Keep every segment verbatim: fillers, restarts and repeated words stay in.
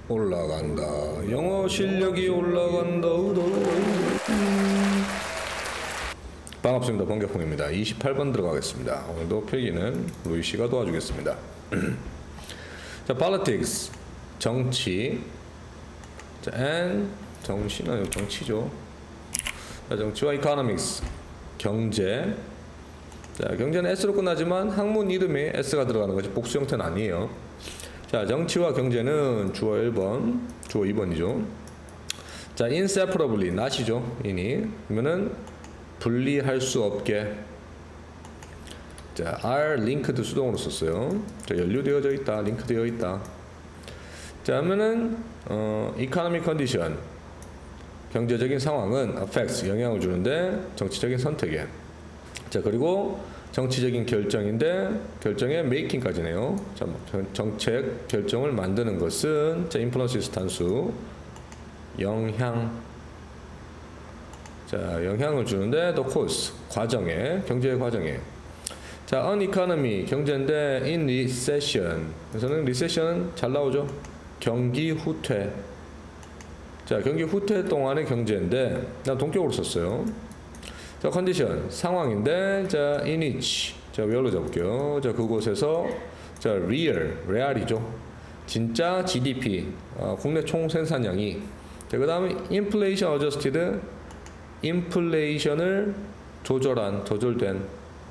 올라간다. 영어 실력이 올라간다. 반갑습니다. 번개풍입니다. 이십팔 번 들어가겠습니다. 오늘도 필기는 루이씨가 도와주겠습니다. 자, politics, 정치. 자, and 정치는 정치죠. 자, 정치와 economics, 경제. 자, 경제는 S로 끝나지만 학문 이름에 S가 들어가는 거지 복수 형태는 아니에요. 자, 정치와 경제는 주어 일 번, 주어 이 번이죠. 자, inseparably, not이죠. 이니. 그러면은 분리할 수 없게. 자, are linked 수동으로 썼어요. 자, 연루되어져 있다, 링크되어 있다. 자, 하면은 어, economic condition, 경제적인 상황은 affects, 영향을 주는데 정치적인 선택에. 자, 그리고 정치적인 결정인데 결정의 making까지네요. 자, 정책 결정을 만드는 것은 자, influence 단수 영향. 자, 영향을 주는데 the cause, 과정에, 경제의 과정에. 자, on economy, 경제인데 in recession. 그래서는 recession은 잘 나오죠. 경기 후퇴. 자, 경기 후퇴 동안의 경제인데 난 동격으로 썼어요. 자, 컨디션, 상황인데 자, in which. 자, where로 잡을게요. 자, 그곳에서 자, real, real이죠. 진짜 지디피, 어, 국내 총 생산량이. 자, 그 다음에 inflation adjusted, 인플레이션을 조절한, 조절된.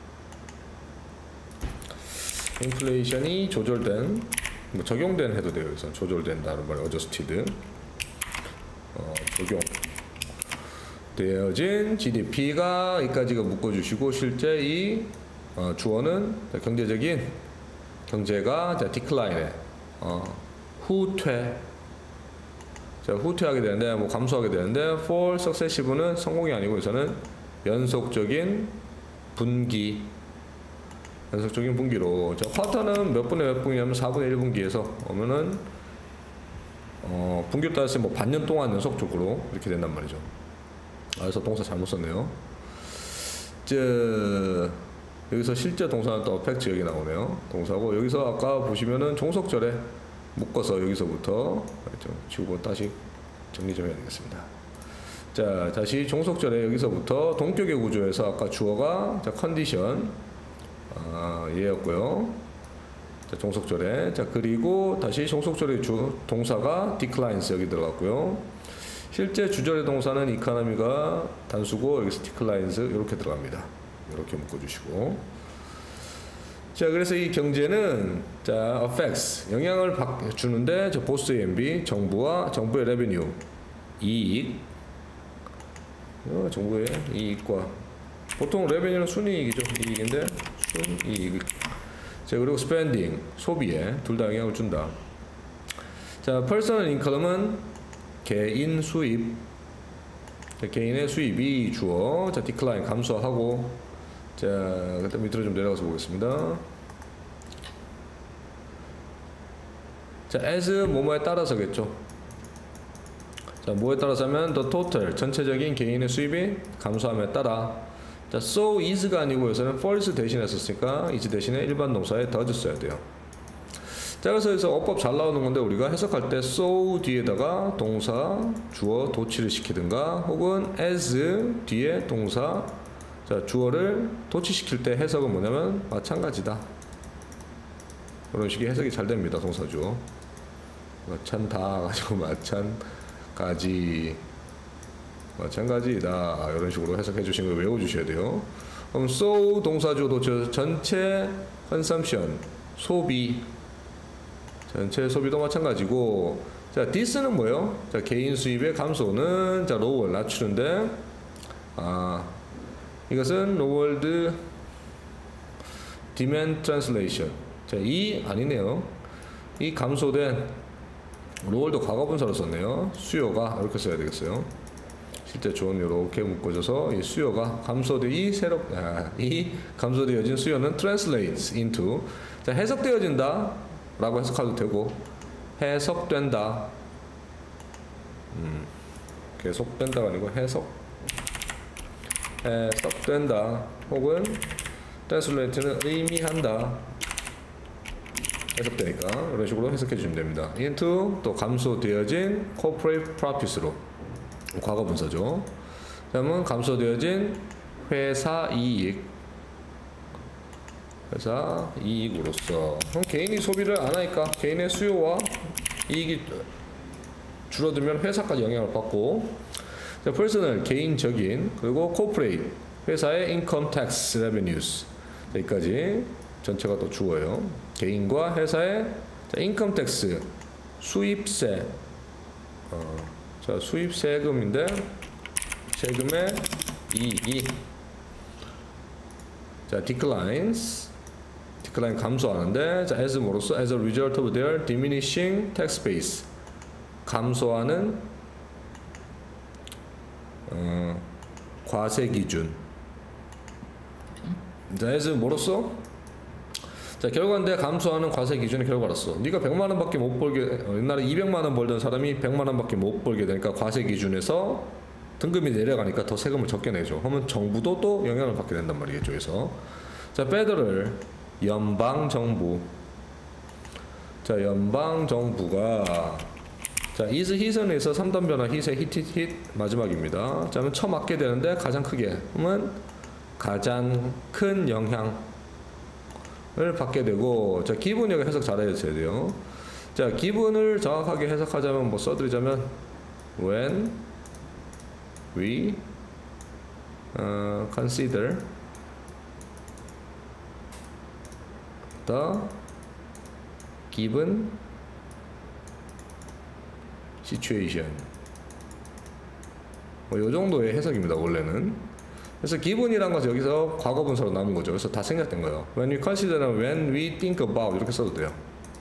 인플레이션이 조절된, 뭐 적용된 해도 돼요. 그래서 조절된다는 말이에요. adjusted. 어, 적용. 되어진 지디피가 이까지가 묶어주시고 실제 이 어, 주어는 경제적인 경제가 자, decline, 어, 후퇴. 자, 후퇴하게 되는데 뭐 감소하게 되는데 for successive는 성공이 아니고 여기서는 연속적인 분기. 연속적인 분기로. 자, 쿼터는 몇 분의 몇 분기냐면 사분의 일 분기에서 오면은 어, 분기로 따졌을 때 뭐 반년 동안 연속적으로 이렇게 된단 말이죠. 아, 그래서 동사 잘못 썼네요. 저, 여기서 실제 동사는 또 팩트 여기 나오네요. 동사고 여기서 아까 보시면은 종속절에 묶어서 여기서부터 좀 지우고 다시 정리 좀 해야 되겠습니다. 자, 다시 종속절에 여기서부터 동격의 구조에서 아까 주어가 자, 컨디션 아, 얘였고요. 자, 종속절에. 자, 그리고 다시 종속절의 주 동사가 declines 여기 들어갔고요. 실제 주절의 동사는 economy가 단수고 여기서 declines 이렇게 들어갑니다. 이렇게 묶어주시고. 자, 그래서 이 경제는 자, affects, 영향을 받, 주는데 저 both A and B, 정부와 정부의 revenue, 이익. 어, 정부의 이익과 보통 revenue는 순이익이죠. 이익인데 순이익. 자, 그리고 spending, 소비에 둘 다 영향을 준다. 자, personal income은 개인 수입. 자, 개인의 수입이 주어. 자, decline 감소하고. 자, 그다음 밑으로 좀 내려가서 보겠습니다. 자, as 뭐뭐에 따라서겠죠. 자, 뭐에 따라서 하면 the total 전체적인 개인의 수입이 감소함에 따라. 자, so is가 아니고 여기서는 false 대신에 썼으니까 is 대신에 일반 동사에 does 써야 돼요. 자, 그래서 여기서 어법 잘 나오는 건데 우리가 해석할 때 so 뒤에다가 동사 주어 도치를 시키든가 혹은 as 뒤에 동사 자, 주어를 도치시킬 때 해석은 뭐냐면 마찬가지다. 그런 식의 해석이 잘 됩니다. 동사 주어. 마찬다 가지고 마찬가지 마찬가지다 이런 식으로 해석해 주시는 걸 외워주셔야 돼요. 그럼 so 동사 주어 도치 전체 consumption 소비 전체 소비도 마찬가지고. 자, this는 뭐예요? 자, 개인 수입의 감소는 자, lower 낮추는데 아, 이것은 lowered demand translation. 자, 이 아니네요. 이 감소된 lowered 과거분사로 썼네요. 수요가 이렇게 써야 되겠어요. 실제 조언이 이렇게 묶어져서 이 수요가 감소돼 이 새롭 아, 이 감소되어진 수요는 translates into 자, 해석되어진다. 라고 해석해도 되고 해석된다. 음, 계속된다가 아니고 해석 해석된다 혹은 translate는 의미한다. 해석되니까 이런 식으로 해석해 주시면 됩니다. into 또 감소되어진 corporate profits로 과거 분사죠. 다음은 감소되어진 회사 이익 회사 이익으로서. 그럼 개인이 소비를 안 하니까 개인의 수요와 이익이 줄어들면 회사까지 영향을 받고, 자, personal 개인적인, 그리고 corporate 회사의 income tax revenues 여기까지 전체가 또 주어요. 개인과 회사의 자, income tax 수입세 어, 자 수입세금인데 세금의 이익이 자 declines decline 감소하는데 자 as 뭐로써 as a result of their diminishing tax base 감소하는 어, 과세 기준. 자 as 뭐로써 자 결과인데 감소하는 과세 기준의 결과로서 네가 백만 원밖에 못 벌게 어, 옛날에 이백만 원 벌던 사람이 백만 원밖에 못 벌게 되니까 과세 기준에서 등급이 내려가니까 더 세금을 적게 내죠. 그러면 정부도 또 영향을 받게 된단 말이겠죠. 그래서 자 페더럴 연방 정부 자 연방 정부가 자 is hit은에서 삼 단 변화 hit의 hit hit hit 마지막입니다. 자 그러면 처맞게 되는데 가장 크게 그러면 가장 큰 영향을 받게 되고 자 기분 여기 해석 잘 해주셔야 돼요. 자 기분을 정확하게 해석하자면 뭐 써드리자면 when we uh, consider the given situation 뭐 요 정도의 해석입니다 원래는. 그래서 기분이란 것은 여기서 과거 분사로 남은 거죠. 그래서 다 생략된 거예요. When we consider, when we think about 이렇게 써도 돼요.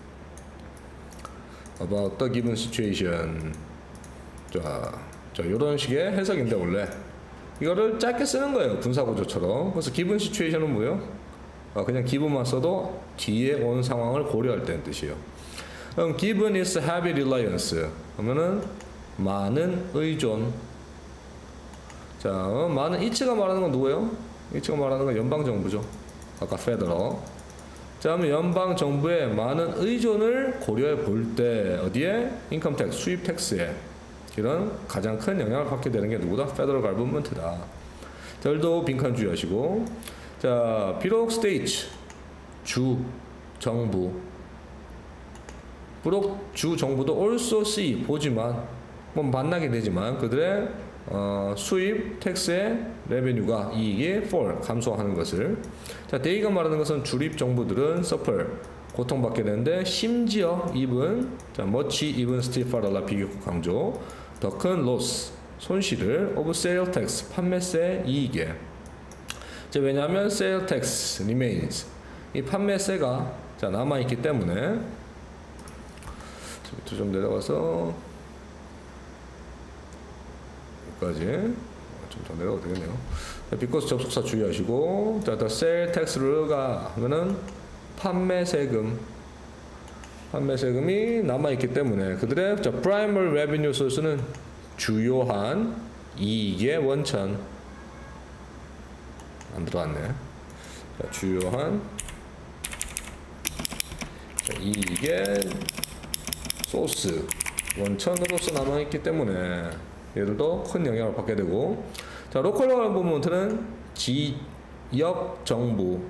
About the given situation. 자, 자 이런 식의 해석인데 원래 이거를 짧게 쓰는 거예요. 분사 구조처럼. 그래서 given situation은 뭐예요? 아, 그냥 기분만 써도 뒤에 온 상황을 고려할 때는 뜻이에요. 그럼 given is heavy reliance. 그러면은 많은 의존. 자, 어, 많은 이치가 말하는 건 누구예요? 이치가 말하는 건 연방 정부죠. 아까 페더럴. 자, 그러면 연방 정부의 많은 의존을 고려해 볼 때 어디에? 인컴 텍스, 수입 텍스에 이런 가장 큰 영향을 받게 되는 게 누구다? 페더럴 가버먼트다. 자, 오늘도 빈칸 주의하시고. 자, 비록 스테이트 주 정부 비록 주 정부도 also see 보지만 뭐 만나게 되지만 그들의 어, 수입 텍스의 레베뉴가 이익이 fall 감소하는 것을 자 they가 말하는 것은 주립 정부들은 suffer 고통받게 되는데 심지어 even 자 much even still farther 비교적 강조 더 큰 loss 손실을 of sale tax 판매세 이익에 자 왜냐하면 sale tax remains 이 판매세가 자 남아있기 때문에 밑으로 좀 내려가서 까지 좀 더 내려가도 되겠네요. because 접속사 주의하시고 자, the sale tax가 하면은 판매 세금 판매 세금이 남아 있기 때문에 그들의 자, primary revenue source는 주요한 이익의 원천 안 들어갔네. 자, 주요한 자, 이익의 소스 원천으로서 남아 있기 때문에 얘들도 큰 영향을 받게 되고 자 로컬 거버먼트는 지역 정부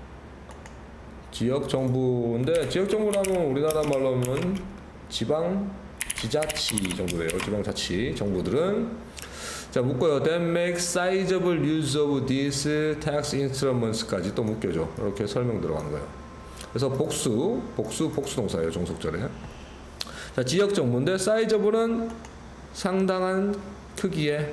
지역 정부인데 지역 정부라면 우리나라 말로 하면 지방 지자치 정도 돼요. 지방자치 정부들은 자 묶어요. Then make sizable use of these tax instruments까지 또 묶여줘. 이렇게 설명 들어가는 거예요. 그래서 복수 복수 복수 동사예요. 종속절에 자 지역 정부인데 sizable은 상당한 크기의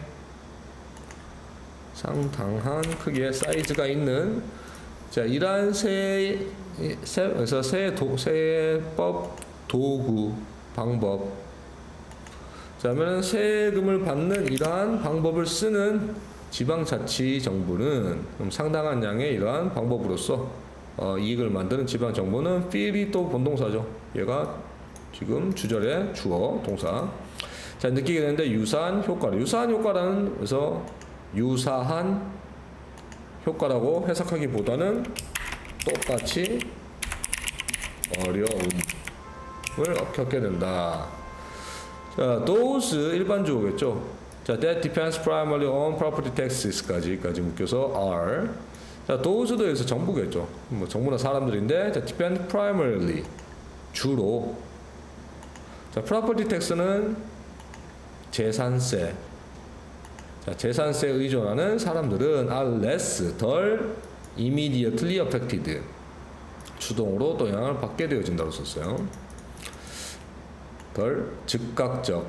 상당한 크기의 사이즈가 있는 자 이러한 세, 세 그래서 세 도, 세법 도구 방법 자면은 세금을 받는 이러한 방법을 쓰는 지방자치 정부는 그럼 상당한 양의 이러한 방법으로서 어, 이익을 만드는 지방 정부는 필이 또 본동사죠. 얘가 지금 주절의 주어 동사. 자 느끼게 되는데 유사한 효과를 유사한 효과라는 그래서 유사한 효과라고 해석하기보다는 똑같이 어려움을 겪게 된다. 자, those 일반 주어겠죠. 자, that depends primarily on property taxes까지까지 묶여서 are. 자, those도 여기서 정부겠죠. 뭐 정부나 사람들인데, 자, depend primarily 주로. 자, property tax는 재산세. 자, 재산세에 의존하는 사람들은 are less 덜 immediately affected. 주동으로 또 영향을 받게 되어진다고 썼어요. 덜 즉각적.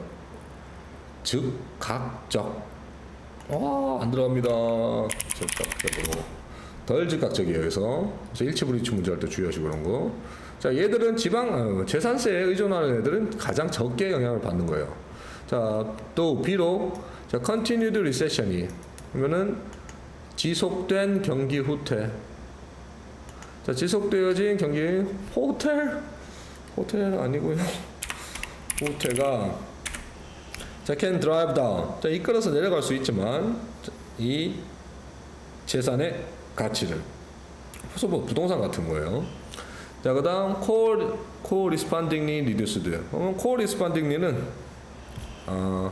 즉각적. 와, 안 들어갑니다. 즉각적으로. 덜 즉각적이에요. 그래서 일치불이치 문제 할 때 주의하시고 그런 거. 자, 얘들은 지방 재산세에 의존하는 애들은 가장 적게 영향을 받는 거예요. 자, 또 비록 자, continued recession이 그러면은 지속된 경기 후퇴. 자, 지속되어진 경기 호텔 호텔 아니고요. 후퇴가 자, can drive down. 자, 이끌어서 내려갈 수 있지만 이 재산의 가치를. 그래서 뭐 부동산 같은 거예요. 자, 그다음 core correspondingly reduced. 어, correspondingly는 어,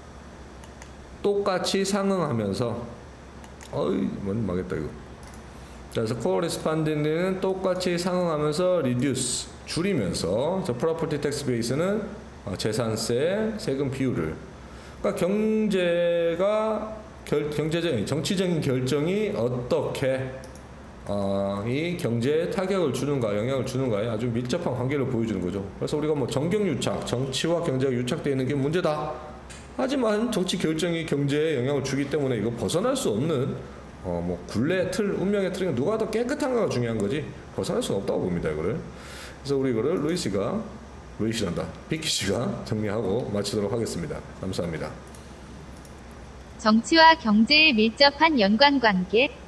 똑같이 상응하면서 어이 뭔 망했다 이거. 자, 그래서 correspondingly는 똑같이 상응하면서 reduce 줄이면서 저 property tax base는 어, 재산세 세금 비율을. 그러니까 경제가 결, 경제적인 정치적인 결정이 어떻게 어, 이 경제에 타격을 주는가 영향을 주는가에 아주 밀접한 관계를 보여주는 거죠. 그래서 우리가 뭐 정경유착, 정치와 경제가 유착되어 있는 게 문제다. 하지만 정치 결정이 경제에 영향을 주기 때문에 이거 벗어날 수 없는 어, 뭐 굴레 틀, 운명의 틀이 누가 더 깨끗한가가 중요한 거지 벗어날 수는 없다고 봅니다 이거를. 그래서 우리 이거를 루이스가 루이시란다 비키 씨가 정리하고 마치도록 하겠습니다. 감사합니다. 정치와 경제의 밀접한 연관관계